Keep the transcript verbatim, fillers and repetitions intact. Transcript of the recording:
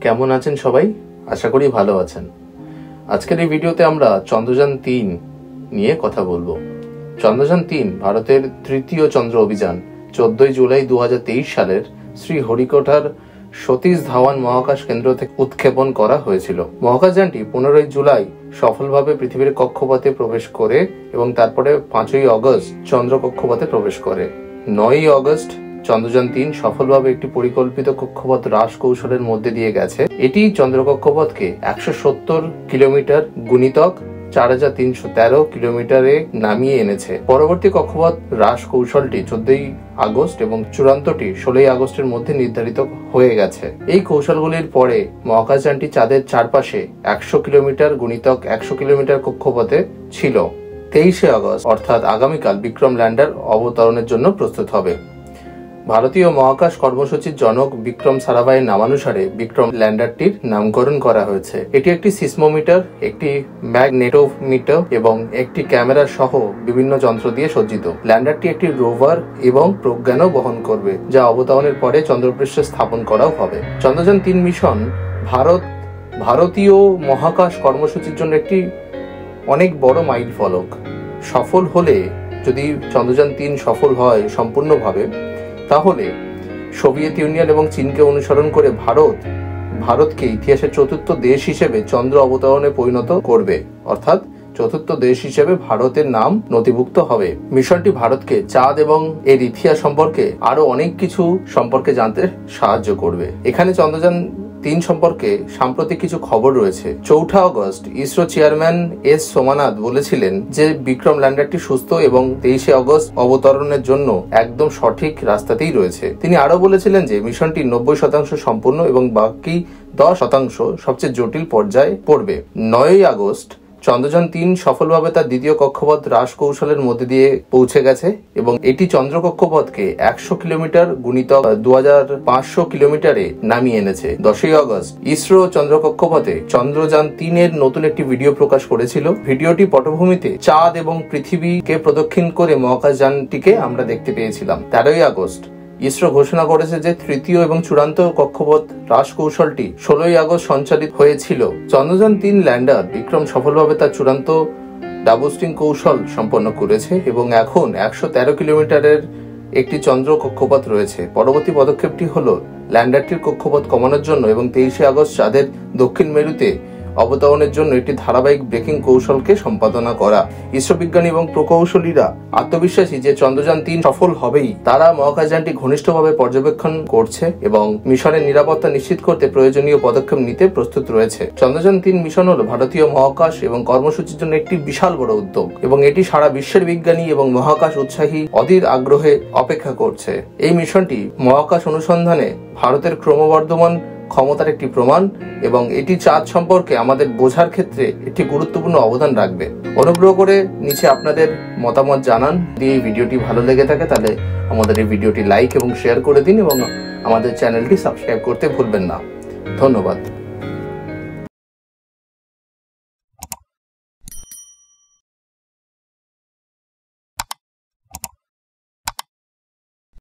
কেমন আছেন সবাই? আশা করি ভালো আছেন। আজকের এই ভিডিওতে আমরা চন্দ্রযান তিন নিয়ে কথা বলবো। চন্দ্রযান তিন ভারতের তৃতীয় চন্দ্র অভিযান চোদ্দই জুলাই দু হাজার তেইশ সালের শ্রীহরিকোটার সতীশ ধাওয়ান মহাকাশ কেন্দ্র থেকে উৎক্ষেপণ করা হয়েছিল। মহাকাশযানটি পনেরোই জুলাই সফলভাবে পৃথিবীর কক্ষপথে প্রবেশ করে এবং তারপরে পাঁচই অগস্ট চন্দ্র কক্ষপথে প্রবেশ করে। নয়ই অগস্ট চন্দ্রযান তিন সফলভাবে একটি পরিকল্পিত কক্ষপথ হ্রাস কৌশলের মধ্যে দিয়ে গেছে। এটি চন্দ্র কক্ষপথকে একশো সত্তর কিলোমিটার গুণিতক চার হাজার তিনশো তেরো কিলোমিটারে নামিয়ে এনেছে। পরবর্তী কক্ষপথ হ্রাস কৌশলটি চোদ্দই আগস্ট এবং চূড়ান্তটি ষোলোই আগস্টের মধ্যে নির্ধারিত হয়ে গেছে। এই কৌশলগুলির পরে মহাকাশযানটি চাঁদের চারপাশে একশো কিলোমিটার গুণিতক একশো কিলোমিটার কক্ষপথে ছিল। তেইশে আগস্ট অর্থাৎ আগামীকাল বিক্রম ল্যান্ডার অবতরণের জন্য প্রস্তুত হবে। ভারতীয় মহাকাশ কর্মসূচির জনক বিক্রম সারাভাইয়ের নামানুসারে বিক্রম ল্যান্ডারটির নামকরণ করা হয়েছে। এটি একটি সিসমোমিটার, একটি ম্যাগনেটোমিটার এবং একটি ক্যামেরা সহ বিভিন্ন যন্ত্র দিয়ে সজ্জিত। ল্যান্ডারটি একটি রোভার এবং প্রজ্ঞানও বহন করবে, যা অবতরণের পরে চন্দ্রপৃষ্ঠে স্থাপন করাও হবে। চন্দ্রযান তিন মিশন ভারত ভারতীয় মহাকাশ কর্মসূচির জন্য একটি অনেক বড় মাইল ফলক। সফল হলে, যদি চন্দ্রযান তিন সফল হয় সম্পূর্ণভাবে, তাহলে সোভিয়েত ইউনিয়ন এবং চীনকে অনুসরণ করে ভারত ভারতকে ইতিহাসের চতুর্থ দেশ হিসেবে চন্দ্র অবতরণে পরিণত করবে, অর্থাৎ চতুর্থ দেশ হিসেবে ভারতের নাম নথিভুক্ত হবে। মিশনটি ভারতকে চাঁদ এবং এর ইতিহাস সম্পর্কে আরো অনেক কিছু সম্পর্কে জানতে সাহায্য করবে। এখানে চন্দ্রযান তিন সম্পর্কে সাম্প্রতিক কিছু খবর রয়েছে। চৌঠা August ISRO chairman S Somnath বলেছিলেন যে বিক্রম ল্যান্ডারটি সুস্থ এবং তেইশে আগস্ট অবতরণের জন্য একদম সঠিক রাস্তাতেই রয়েছে। তিনি আরো বলেছিলেন যে মিশনটি নব্বই শতাংশ সম্পূর্ণ এবং বাকি দশ শতাংশ সবচেয়ে জটিল পর্যায়ে পড়বে। নয়ই আগস্ট চন্দ্রযান তিন সফলভাবে তার দ্বিতীয় কক্ষপথ হ্রাস কৌশলের মধ্যে দিয়ে পৌঁছে গেছে এবং এটি চন্দ্র কক্ষপথকে একশো কিলোমিটার গুণিতক দু হাজার পাঁচশো কিলোমিটারে নামিয়ে এনেছে। দশই আগস্ট ইসরো চন্দ্র কক্ষপথে চন্দ্রযান তিনের নতুন একটি ভিডিও প্রকাশ করেছিল। ভিডিওটি পটভূমিতে চাঁদ এবং পৃথিবীকে প্রদক্ষিণ করে মহাকাশযানটিকে আমরা দেখতে পেয়েছিলাম। তেরোই আগস্ট ইসরো ঘোষণা করেছে যে তৃতীয় এবং চূড়ান্ত কক্ষপথ হ্রাস কৌশলটি ষোলোই আগস্ট সঞ্চালিত হয়েছিল। চন্দ্রযান তিন ল্যান্ডার বিক্রম সফলভাবে তার চূড়ান্ত ডাবস্টিং কৌশল সম্পন্ন করেছে এবং এখন একশো তেরো কিলোমিটারের একটি চন্দ্র কক্ষপথ রয়েছে। পরবর্তী পদক্ষেপটি হল ল্যান্ডারটির কক্ষপথ কমানোর জন্য এবং তেইশে আগস্ট চাঁদের দক্ষিণ মেরুতে অবতরণের জন্য একটি ধারাবাহিক ব্রেকিং কৌশলকে সম্পাদনা করা। ইসরো বিজ্ঞানী এবং প্রকৌশলীরা আত্মবিশ্বাসী যে চন্দ্রযান তিন সফল হবেই। তারা মহাকাশযানটি ঘনিষ্ঠভাবে পর্যবেক্ষণ করছে এবং মিশনের নিরাপত্তা নিশ্চিত করতে প্রয়োজনীয় পদক্ষেপ নিতে প্রস্তুত রয়েছে। চন্দ্রযান তিন মিশন হল ভারতীয় মহাকাশ এবং কর্মসূচির জন্য একটি বিশাল বড় উদ্যোগ এবং এটি সারা বিশ্বের বিজ্ঞানী এবং মহাকাশ উৎসাহী অধীর আগ্রহে অপেক্ষা করছে। এই মিশনটি মহাকাশ অনুসন্ধানে ভারতের ক্রমবর্ধমান ক্ষমতার একটি প্রমাণ এবং এটি চাঁদ সম্পর্কে আমাদের বোঝার ক্ষেত্রে একটি গুরুত্বপূর্ণ অবদান রাখবে। অনুগ্রহ করে নিচে আপনাদের মতামত জানান। যদি এই ভিডিওটি ভালো লেগে থাকে তাহলে আমাদের এই ভিডিওটি লাইক এবং শেয়ার করে দিন এবং আমাদের চ্যানেলটি সাবস্ক্রাইব করতে ভুলবেন না। ধন্যবাদ।